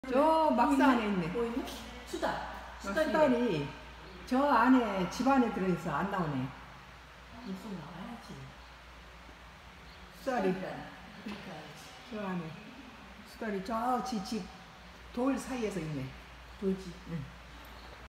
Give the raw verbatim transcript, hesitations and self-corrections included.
저 막사 안에 있네. 뭐 있네? 수달. 수달이, 수달이 저 안에 집 안에 들어있어. 안 나오네. 무슨 나와야지. 수달이 그러니까 저 안에 수달이 저 지 집 돌 사이에서 있네. 돌지. 응.